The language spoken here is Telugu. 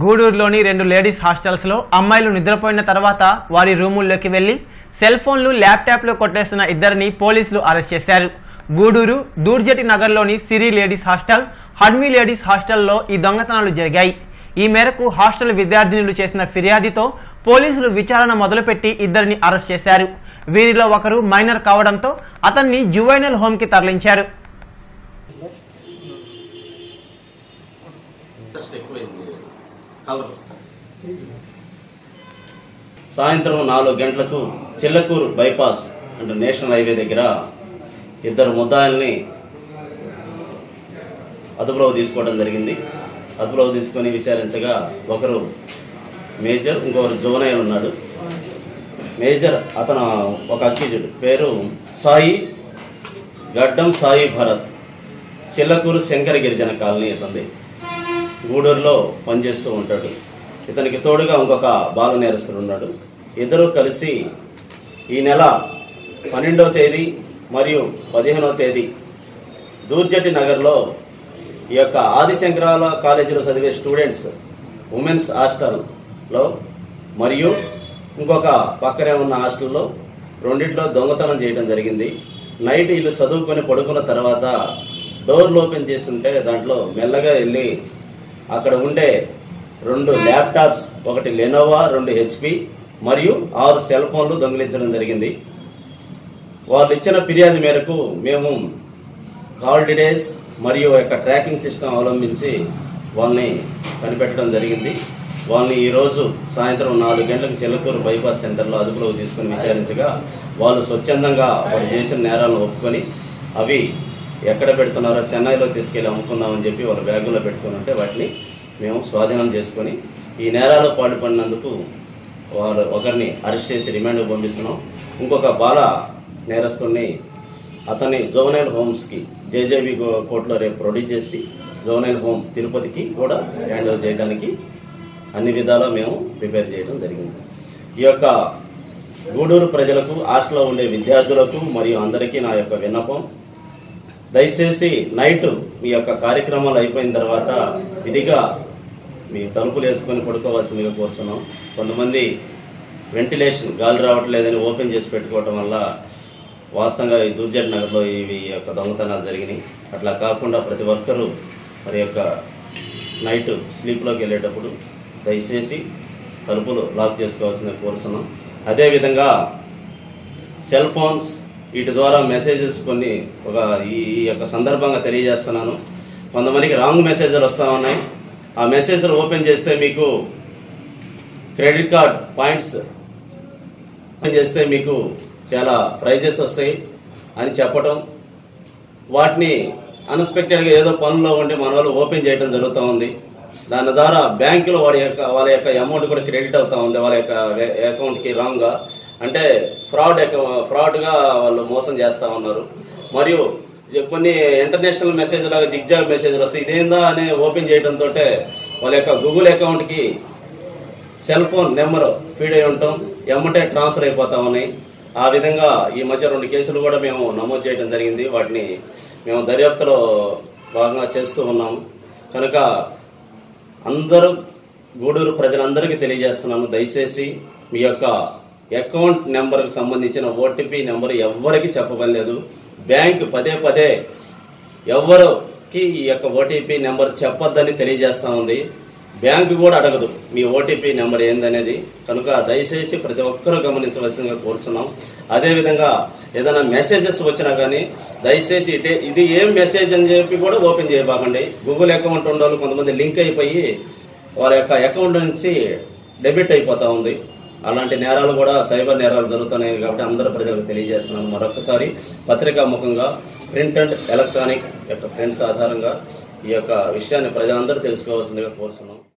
గూడూరులోని 2 లేడీస్ హాస్టల్స్లో అమ్మాయిలు నిద్రపోయిన తర్వాత వారి రూముల్లోకి వెళ్లి సెల్ ఫోన్లు ల్యాప్టాప్లు కొట్టేస్తున్న ఇద్దరిని పోలీసులు అరెస్ట్ చేశారు. గూడూరు దూర్జటి నగర్లోని సిరి లేడీస్ హాస్టల్, హడ్మీ లేడీస్ హాస్టల్లో ఈ దొంగతనాలు జరిగాయి. ఈ మేరకు హాస్టల్ విద్యార్థినులు చేసిన ఫిర్యాదుతో పోలీసులు విచారణ మొదలుపెట్టి ఇద్దరిని అరెస్ట్ చేశారు. వీరిలో ఒకరు మైనర్ కావడంతో అతన్ని జువైనల్ హోమ్ కి తరలించారు. సాయంత్రం 4 గంటలకు చిల్లకూరు బైపాస్ అంటే నేషనల్ హైవే దగ్గర ఇద్దరు ముద్దాయిల్ని అదుపులో తీసుకోవడం జరిగింది. అదుపులో తీసుకొని విచారించగా ఒకరు మేజర్, ఇంకొకరు జోనైల్ ఉన్నాడు. మేజర్ అతను ఒక అక్యూజ్డ్, పేరు సాయి, గడ్డం సాయి భరత్, చిల్లకూరు శంకర గిరిజన కాలనీ ఇతంది, గూడూరులో పనిచేస్తూ ఉంటాడు. ఇతనికి తోడుగా ఇంకొక బాల నేరస్తుడు ఉన్నాడు. ఇద్దరు కలిసి ఈ నెల 12వ తేదీ మరియు 15వ తేదీ దూర్జటి నగర్లో ఈ యొక్క ఆదిశంకరాల కాలేజీలో చదివే స్టూడెంట్స్ ఉమెన్స్ హాస్టల్లో మరియు ఇంకొక పక్కనే ఉన్న హాస్టల్లో రెండిట్లో దొంగతనం చేయడం జరిగింది. నైట్ వీళ్ళు చదువుకొని పడుకున్న తర్వాత డోర్లు ఓపెన్ చేస్తుంటే దాంట్లో మెల్లగా వెళ్ళి అక్కడ ఉండే 2 ల్యాప్టాప్స్, ఒకటి లెనోవా, 2 HP మరియు 6 సెల్ ఫోన్లు దొంగిలించడం జరిగింది. వాళ్ళు ఇచ్చిన ఫిర్యాదు మేరకు మేము కాల్ డీటెయిల్స్ మరియు యొక్క ట్రాకింగ్ సిస్టమ్ అవలంబించి వాళ్ళని కనిపెట్టడం జరిగింది. వాళ్ళని ఈరోజు సాయంత్రం 4 గంటలకు చిల్లకూరు బైపాస్ సెంటర్లో అదుపులోకి తీసుకుని విచారించగా వాళ్ళు స్వచ్ఛందంగా వాళ్ళు చేసిన నేరాలను ఒప్పుకొని అవి ఎక్కడ పెడుతున్నారో చెన్నైలో తీసుకెళ్లి అమ్ముకుందామని చెప్పి వాళ్ళ బ్యాగులో పెట్టుకుని ఉంటే వాటిని మేము స్వాధీనం చేసుకొని ఈ నేరాలో పాల్పడినందుకు వారు ఒకరిని అరెస్ట్ చేసి రిమాండ్కు పంపిస్తున్నాం. ఇంకొక బాల నేరస్తుడిని అతన్ని జోవనైల్ హోమ్స్కి జేజేబీ కోర్టులో రేపు ప్రొడ్యూస్ చేసి జోవనైల్ హోమ్ తిరుపతికి కూడా హ్యాండ్ ఓవర్ చేయడానికి అన్ని విధాలా మేము ప్రిపేర్ చేయడం జరిగింది. ఈ యొక్క గూడూరు ప్రజలకు, హాస్టల్లో ఉండే విద్యార్థులకు మరియు అందరికీ నా యొక్క విన్నపం, దయచేసి నైట్ మీ యొక్క కార్యక్రమాలు అయిపోయిన తర్వాత విధిగా మీ తలుపులు వేసుకొని పడుకోవాల్సిందిగా కోరుతున్నాం. కొంతమంది వెంటిలేషన్ గాలి రావట్లేదని ఓపెన్ చేసి పెట్టుకోవటం వల్ల వాస్తవంగా ఈ దూర్జటి నగర్లో ఇవి యొక్క దొంగతనాలు జరిగినాయి. అట్లా కాకుండా ప్రతి ఒక్కరూ మరి యొక్క నైట్ స్లీప్లోకి వెళ్ళేటప్పుడు దయచేసి తలుపులు లాక్ చేసుకోవాల్సిందిగా కోరుతున్నాం. అదేవిధంగా సెల్ ఫోన్స్ వీటి ద్వారా మెసేజెస్ కొన్ని ఈ యొక్క సందర్భంగా తెలియజేస్తున్నాను. కొంతమందికి రాంగ్ మెసేజ్లు వస్తూ ఉన్నాయి. ఆ మెసేజ్లు ఓపెన్ చేస్తే మీకు క్రెడిట్ కార్డ్ పాయింట్స్ ఓపెన్ చేస్తే మీకు చాలా ప్రైజెస్ వస్తాయి అని చెప్పటం, వాటిని అన్ఎక్స్పెక్టెడ్గా ఏదో పనుల్లో ఉండి మన వాళ్ళు ఓపెన్ చేయడం జరుగుతూ ఉంది. దాని ద్వారా బ్యాంకులో వాళ్ళ యొక్క అమౌంట్ కూడా క్రెడిట్ అవుతా ఉంది వాళ్ళ యొక్క అకౌంట్కి రాంగ్గా, అంటే ఫ్రాడ్గా వాళ్ళు మోసం చేస్తూ ఉన్నారు. మరియు కొన్ని ఇంటర్నేషనల్ మెసేజ్ లాగా జిగ్జాగ్ మెసేజ్లు వస్తాయి. ఇదేందా అని ఓపెన్ చేయడంతో వాళ్ళ యొక్క గూగుల్ అకౌంట్కి సెల్ ఫోన్ నెంబర్ ఫీడ్ అయి ఉండటం, ఎమ్మటే ట్రాన్స్ఫర్ అయిపోతా ఉన్నాయి. ఆ విధంగా ఈ మధ్య 2 కేసులు కూడా మేము నమోదు చేయడం జరిగింది. వాటిని మేము దర్యాప్తులో భాగంగా చేస్తూ ఉన్నాము. కనుక అందరూ గూడూరు ప్రజలందరికీ తెలియజేస్తున్నాను, దయచేసి మీ యొక్క అకౌంట్ నెంబర్కి సంబంధించిన OTP నెంబర్ ఎవ్వరికి చెప్పబడలేదు. బ్యాంక్ పదే ఎవరికి ఈ యొక్క OTP నెంబర్ చెప్పొద్దని తెలియజేస్తా ఉంది. బ్యాంకు కూడా అడగదు మీ OTP నెంబర్ ఏందనేది. కనుక దయచేసి ప్రతి ఒక్కరూ గమనించవలసిందిగా కోరుతున్నాం. అదేవిధంగా ఏదైనా మెసేజెస్ వచ్చినా కానీ దయచేసి ఇది ఏం మెసేజ్ అని చెప్పి కూడా ఓపెన్ చేయబాకండి. గూగుల్ అకౌంట్ ఉండాలి, కొంతమంది లింక్ అయిపోయి వాళ్ళ యొక్క అకౌంట్ నుంచి డెబిట్ అయిపోతా ఉంది. అలాంటి నేరాలు కూడా సైబర్ నేరాలు జరుగుతున్నాయి. కాబట్టి అందరూ ప్రజలకు తెలియజేస్తున్నాను. మరొకసారి పత్రికా ముఖంగా ప్రింట్ అండ్ ఎలక్ట్రానిక్ యొక్క ఫ్రెండ్స్ ఆధారంగా ఈ యొక్క విషయాన్ని ప్రజలందరూ తెలుసుకోవాల్సిందిగా కోరుతున్నాం.